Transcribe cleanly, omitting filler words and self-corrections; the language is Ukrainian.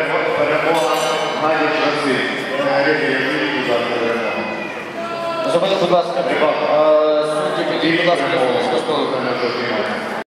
перемога Наді Краси. Зробили, будь ласка, судді, підійдіть, будь ласка, до столу.